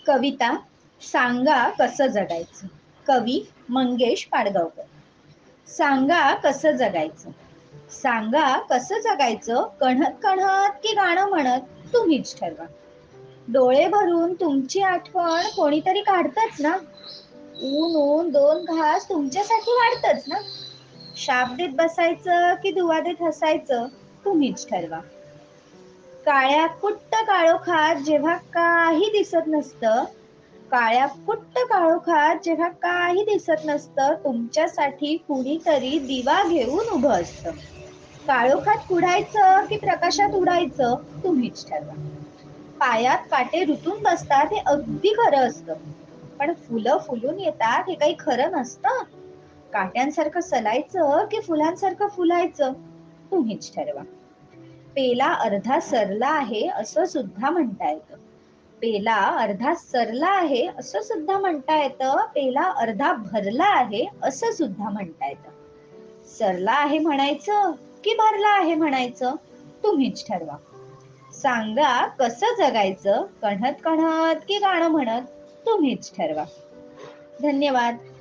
कविता सांगा कसं जगायचं. कवी मंगेश पाडगावकर. सांगा कसं जगायचं. सांगा कसं जगायचं. कणत कणत की गाणं म्हणत तुम्हीच ठरवा. डोळे भरून तुमची आठवण कोणीतरी काढतच ना. ऊन ऊन दोन घास तुमच्यासाठी वाढतच ना. शाप देत बसायचं की दुवा देत हसायचं तुम्हीच ठरवा. काळ्या कुट्ट काळोखात जेव्हा काही दिसत नसतं, काळ्या कुट्ट काळोखात जेव्हा काही दिसत नसतं, तुमच्यासाठी कुणीतरी दिवा घेऊन उभं असतं. काळोखात कुडायचं की प्रकाशात उडायचं तुम्हीच ठरवा. पायात काटे रुतून बसतात हे अगदी खरं असतं, पण फुलं फुलून येतात हे काही खरं नसतं. काट्यांसारखं सलायचं की फुलांसारखं फुलायचं तुम्हीच ठरवा. पेला अर्धा सरला आहे असं सुद्धा म्हणता येतं. पेला अर्धा सरला आहे असं सुद्धा म्हणता येतं. पेला अर्धा भरला आहे असं सुद्धा म्हणता येतं. सरला आहे म्हणायचं की भरला आहे म्हणायचं तुम्हीच ठरवा. सांगा कसं जगायचं. कणत कणत की गाणं म्हणत तुम्हीच ठरवा. धन्यवाद.